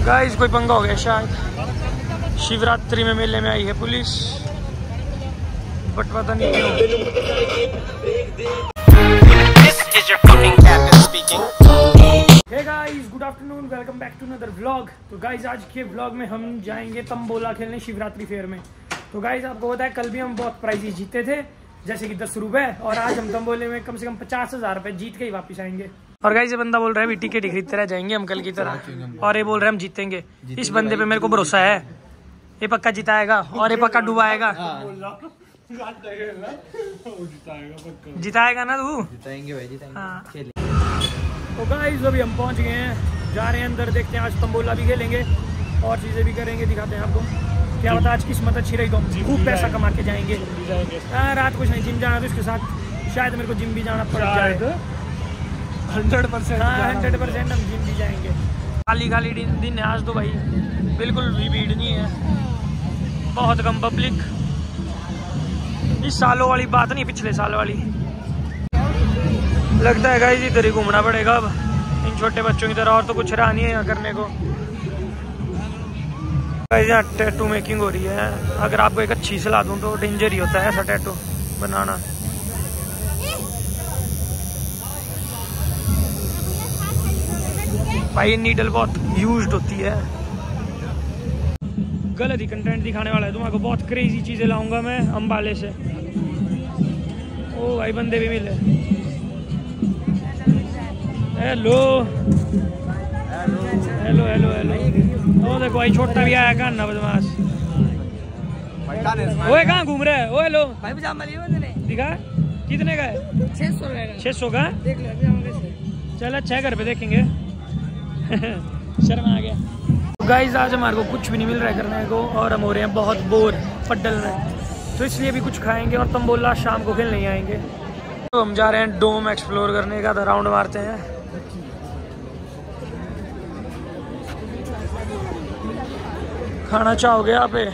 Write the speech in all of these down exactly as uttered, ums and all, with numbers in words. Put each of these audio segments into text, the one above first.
Guys कोई पंगा हो गया शायद। शिवरात्रि में मेले में आई है पुलिस, बट पता नहीं क्यों। Hey guys, good afternoon, welcome back to another vlog. तो गाइस आज के व्लॉग में हम जाएंगे तंबोला खेलने शिवरात्रि फेयर में। तो गाइस आपको पता है कल भी हम बहुत प्राइजेस जीते थे, जैसे कि दस रुपए, और आज हम तंबोले में कम से कम पचास हजार रुपए जीत के ही वापस आएंगे। और गाइस ये बंदा बोल रहा है भी टिकट ही खरीदते रह जाएंगे हम कल की तरह, और ये बोल रहे हैं हम जीतेंगे। इस बंदे पे मेरे को भरोसा है, ये पक्का जिताएगा और ये पक्का डुबाएगा। जिताएगा ना तू? जिताएंगे भाई, जिताएंगे। हाँ। तो गाइस अभी हम पहुंच गए हैं, जा रहे हैं अंदर, देखते हैं आज तंबोला भी खेलेंगे और चीजें भी करेंगे, दिखाते हैं आपको। क्या पता आज किस्मत अच्छी रही तो खूब पैसा कमा के जाएंगे। हाँ, रात कुछ नहीं, जिम जाना तो इसके साथ शायद मेरे को जिम भी जाना पड़ जाए। हंड्रेड परसेंट हाँ हंड्रेड परसेंट हम जिम भी जाएंगे। खाली खाली दिन दिन है आज तो भाई, बिल्कुल भी भीड़ नहीं है, बहुत कम पब्लिक। इस सालों वाली बात नहीं, पिछले साल वाली। लगता है गाइस इधर ही घूमना पड़ेगा अब इन छोटे बच्चों की तरह, और तो कुछ रहा नहीं है यहाँ करने को। गाइस यहाँ टैटू मेकिंग हो रही है। अगर आपको एक अच्छी सलाह दूँ तो डेंजर ही होता है ऐसा टैटू बनाना। भाई नीडल बहुत यूज्ड होती है। गलत ही कंटेंट दिखाने वाला है तुम्हारे, बहुत क्रेजी चीजें लाऊंगा मैं अंबाले से। ओ भाई बंदे भी मिले। Hello hello hello hello. ओ देखो भाई छोटा भी आया का ना बदमाश। ओए कहाँ घूम रहा है? ओ हेलो भाई, पजामा दिखा कितने का है? छह सौ का। छह सौ का देख लो। चल अच्छा घर पे देखेंगे। शर्म आ गया। गाइस आज हमारे को कुछ भी नहीं मिल रहा है करने को, और हम हो रहे हैं बहुत बोर पड्डल में, तो इसलिए भी कुछ खाएंगे और तंबोला शाम को खेलने ही आएंगे। तो हम जा रहे हैं डोम एक्सप्लोर करने का, राउंड मारते हैं। खाना चाहोगे यहाँ पे?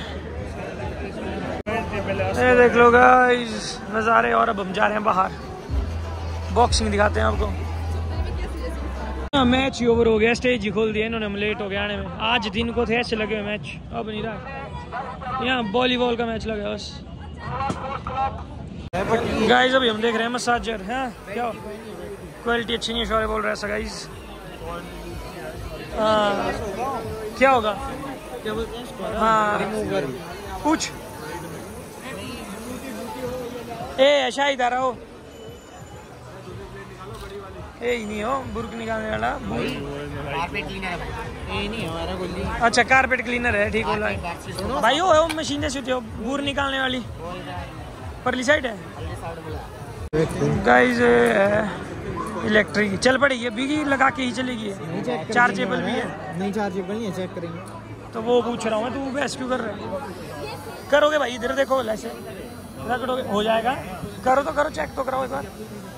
ये देख लो गाइस नज़ारे। और अब हम जा रहे हैं बाहर, बॉक्सिंग दिखाते हैं आपको। मैच ही ओवर हो गया, स्टेज ही खोल दिया इन्होंने, हम लेट हो गए आने में। आज दिन को थे ऐसे लगे हुए मैच, अब नहीं रहा। यहाँ वॉलीबॉल का मैच लगा बस। गाइस अभी हम देख रहे हैं मसाजर है, क्या क्वालिटी अच्छी नहीं है, शौर्य बोल रहा है ऐसा गाइस। हाँ क्या होगा? हाँ पूछ। ए शायद आ रहा हो, ए ही नहीं हो बुर्क निकालने वाला। कारपेट क्लीनर है, नहीं हमारा गोली। अच्छा कारपेट क्लीनर है, ठीक बोला भाई। वो है वो मशीन जैसी होती है बुर निकालने वाली, परली साइड है। गाइस इलेक्ट्रिक चल पड़ेगी, अभी लगा के ही चलेगी। चार्जेबल भी है? नहीं चार्जेबल नहीं है, चेक करेंगे। तो वो पूछ रहा हूँ मैं, तू बहस क्यों कर रहा है? करोगे भाई इधर देखो, ऐसे रगड़ोगे हो जाएगा। करो तो करो, चेक तो कराओ एक बार।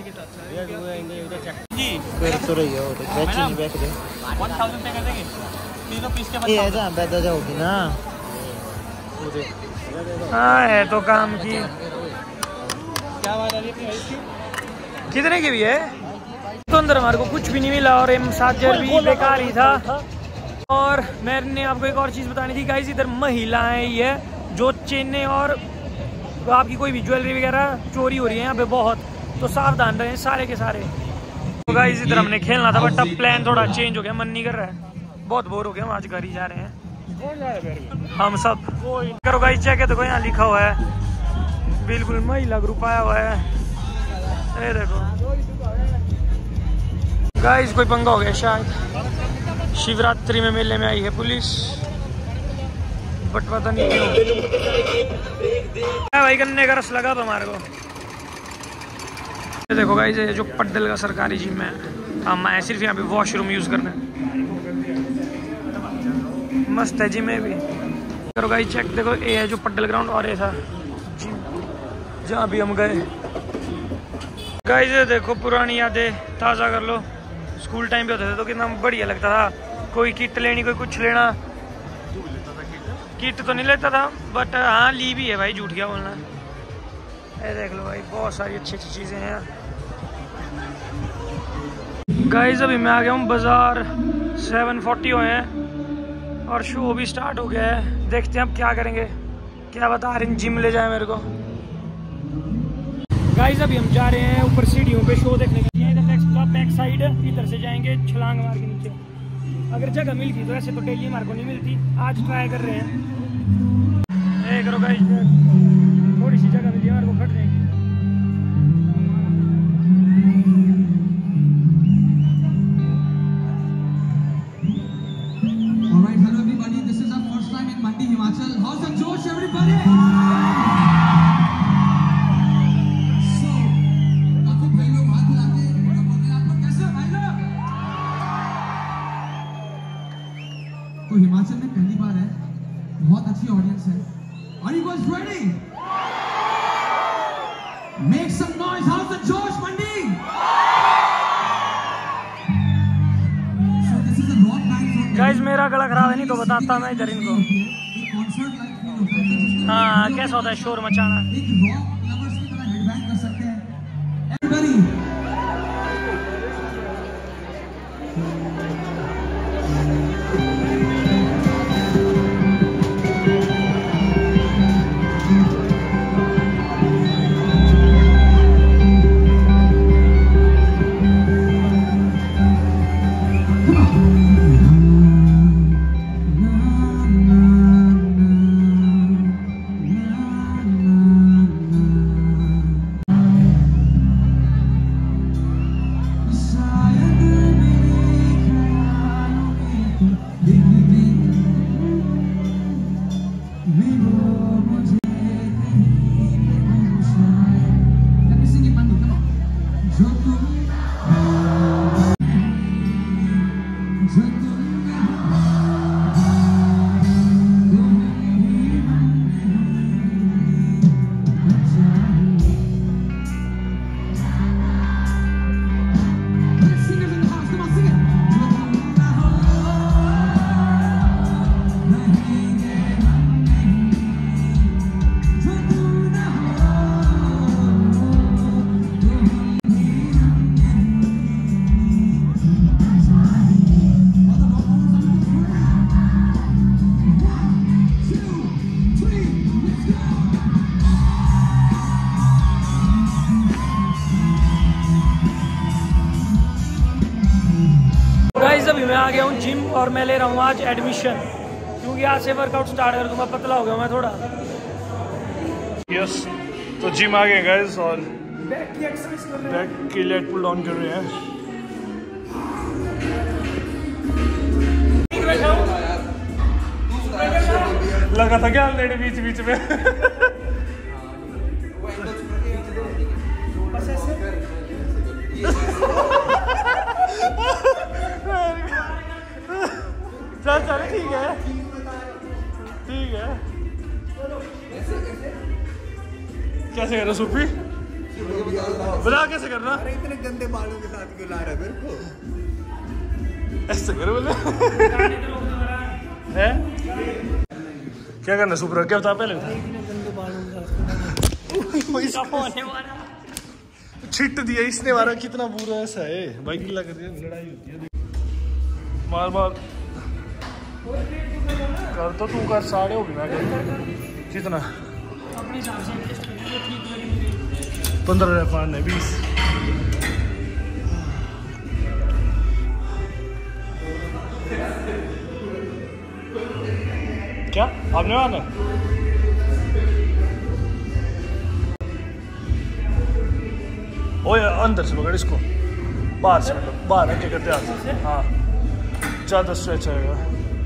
जी कर तो रही है वो, तो बैच नहीं बैठ गए। वन थाउजेंड पे कर देंगे तीनों पीस के बाद। ये ऐसा पैदा जाओगी ना। हाँ है तो काम की। क्या बात आ रही है इसकी? कितने की भी है? तो अंदर हमारे को कुछ भी नहीं मिला, और एम चार्जर भी बेकार ही था। और मैंने आपको एक और चीज़ बतानी थी गाइस, इधर महिलाएं ही है जो चेन्नई और आपकी कोई भी ज्वेलरी वगैरह चोरी हो रही है यहाँ पे बहुत, तो सावधान रहें सारे के सारे। तो गाइस इधर हमने खेलना था, बट अब प्लान थोड़ा चेंज हो गया, मन नहीं कर रहा है, बहुत बोर हो गया। हम आज घर ही जा रहे हैं हम सब। करो गाइस चेक है, देखो यहाँ लिखा हुआ है, बिल्कुल महिला ग्रुप आया हुआ है। ये देखो गाइस कोई पंगा हो गया शायद। शिवरात्रि में मेले में आई है पुलिस, बट पता नहीं क्यों। भाई गन्ने का रस लगा अब हमारे को। ये देखो गाइस ये जो पड्डल का सरकारी जिम है, हम आए सिर्फ यहाँ पे वॉशरूम यूज करने। मस्त है जिम में भी। करो गाइस चेक, देखो ये है जो पड्डल ग्राउंड, और ये था जिम जहाँ भी हम गए। गाइस ये देखो पुरानी यादें ताज़ा कर लो। स्कूल टाइम पे होते थे तो कितना बढ़िया लगता था, कोई किट लेनी कोई कुछ लेना। किट तो नहीं लेता था, बट हाँ ली भी है भाई, झूठ क्या बोलना। ये देख लो भाई बहुत सारी अच्छी अच्छी चीज़ें हैं। गाइस अभी मैं आ गया हूँ बाजार, सेवन फोर्टी हुए हैं और शो भी स्टार्ट हो गया है। देखते हैं अब क्या करेंगे, क्या बता रहे हैं, जिम ले जाए मेरे को। गाइस अभी हम जा रहे हैं ऊपर सीढ़ियों पे शो देखने के लिए। इधर का बैक साइड इधर से जाएंगे छलांग मार के नीचे। अगर जगह मिल गई तो ऐसे तो डेली हमारे को नहीं मिलती, आज ट्राई कर रहे हैं। ए करो गाइस, थोड़ी सी जगह मिली हमारे को, खट जाएंगे। Alright, hello everybody. This is our first time in Mandi, Himachal. How's the Josh, everybody? So, काफी भाई लोग हाथ हिलाते हैं, बड़ा बोल रहे हैं, आप लोग कैसे हो भाई लोग? तो हिमाचल में पहली बार है, बहुत अच्छी ऑडियंस है। Are you guys ready? Make some noise. How's the Josh, Mandi? So this is a rock band from guys मेरा गला खराब है, नहीं तो बताता मैं इधर इनको। हाँ कैसा होता है शोर मचाना। एक रॉक लवर्स की तरह हेडबैंग कर सकते हैं। एवरीबॉडी अभी मैं आ गया हूँ जिम और मैं ले रहा हूँ आज एडमिशन, क्योंकि आज से वर्कआउट स्टार्ट कर दूंगा। पतला हो गया मैं थोड़ा। यस तो जिम आ गए गाइस और बैक की एक्सरसाइज कर रहे हैं, बैक की लेग पुल डाउन कर रहे हैं। लगा था क्या ऑलरेडी बीच बीच में। बस ऐसे चल चल ठीक है ठीक है। कैसे करना सुपी, बता कैसे करना? इतने गंदे बालों के साथ क्यों ला रहा है मेरे को? ऐसे करो बोले है क्या करना सुपर, क्या बता पहले छिट दिया इसने मारा, कितना बुरा ऐसा है भाई, गिला कर दिया, लड़ाई होती है। मार मार कर तो तू कर, साढ़े हो गए मैं कर कितना अपने हिसाब से एडजस्ट करना जो ठीक लगे। पंद्रह पाँच नहीं बीस। क्या आपने माना? ओ अंदर से पकड़ इसको, बाहर से मतलब बाहर रख के करते हैं। हाँ ज़्यादा स्ट्रेच आएगा,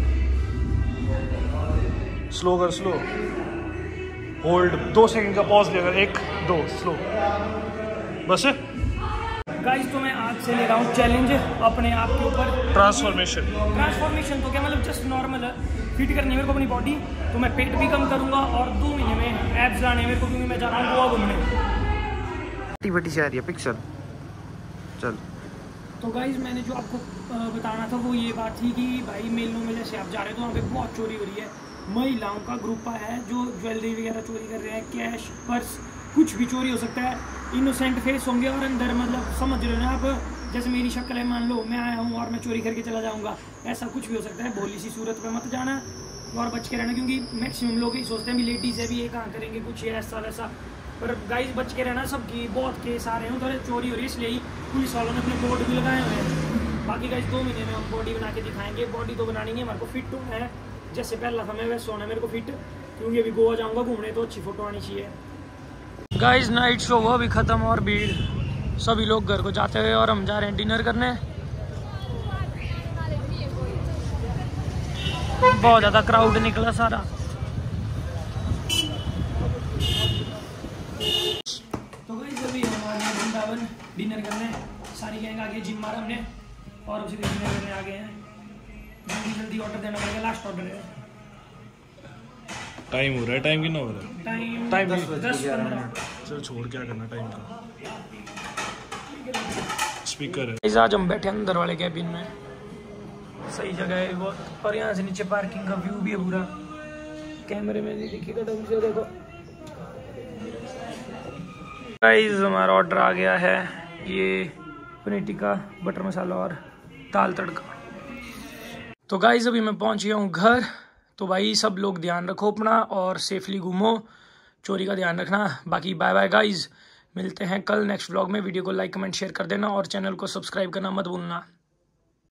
स्लो कर, स्लो होल्ड, दो सेकंड का पॉज लेकर, एक दो स्लो बस। गाइस तो मैं आज से ले रहा हूँ चैलेंज अपने आप के ऊपर, ट्रांसफॉर्मेशन। ट्रांसफॉर्मेशन तो क्या मतलब जस्ट नॉर्मल है, फिट करनी है मेरे को अपनी बॉडी, तो मैं पेट भी कम करूँगा और दो महीने में एब्स लाने मेरे को, क्योंकि मैं जा रहा हूँ गोवा घूमने। बटी से आ रही है पिक्सल चल। तो गाइज मैंने जो आपको बताना था वो ये बात थी कि भाई मेलों में जैसे आप जा रहे हो तो वहाँ पे बहुत चोरी हो रही है। महिलाओं का ग्रुप है जो ज्वेलरी वगैरह चोरी कर रहे हैं, कैश पर्स कुछ भी चोरी हो सकता है। इनोसेंट फेस होंगे और अंदर मतलब समझ रहे हो ना आप, जैसे मेरी शक्ल है, मान लो मैं आया हूँ और मैं चोरी करके चला जाऊँगा, ऐसा कुछ भी हो सकता है। भोली सी सूरत पे मत जाना और बच के रहना, क्योंकि मैक्सिमम लोग ही सोचते हैं भी लेडीज़ है भी ये कहाँ करेंगे कुछ ये ऐसा वैसा, पर गाइस बच के रहना। सबकी बहुत केस आ रहे हैं उधर चोरी हो रही है, इसलिए ही पुलिस वालों ने अपने बोर्ड भी लगाए हुए हैं। बाकी गाइस दो महीने में हम बॉडी बना के दिखाएंगे। बॉडी तो बनानी नहीं, हमारे को फिट होना है, जैसे पहला था मैं वैसे होना है मेरे को फिट, क्योंकि अभी गोवा जाऊँगा घूमने तो अच्छी फोटो आनी चाहिए। गाइस नाइट शो हुआ अभी ख़त्म और भीड़, सभी लोग घर को जाते हुए और हम जा रहे हैं डिनर करने। बहुत ज़्यादा क्राउड निकला सारा। तो गाइस अभी हमारे वृंदावन डिनर करने सारी गैंग आ गई, जिम मारा हमने और उसी दिन डिनर करने आ गए हैं। जल्दी जल्दी ऑर्डर देना पड़ेगा, लास्ट ऑर्डर है। टाइम हो रहा है, टाइम कितना हो रहा है? टाइम टाइम दस पंद्रह। चलो छोड़, क्या करना टाइम का। स्पीकर है। इस आज हम बैठे अंदर वाले कैबिन में, सही जगह है बहुत, और यहाँ से नीचे पार्किंग का व्यू भी है पूरा, कैमरे में नहीं दिखेगा ढंग से। देखो गाइस हमारा ऑर्डर आ गया है, ये पनीर टिक्का, बटर मसाला और दाल तड़का। तो गाइस अभी मैं पहुंच गया हूँ घर। तो भाई सब लोग ध्यान रखो अपना और सेफली घूमो, चोरी का ध्यान रखना। बाकी बाय बाय गाइस, मिलते हैं कल नेक्स्ट व्लॉग में। वीडियो को लाइक कमेंट शेयर कर देना और चैनल को सब्सक्राइब करना मत भूलना।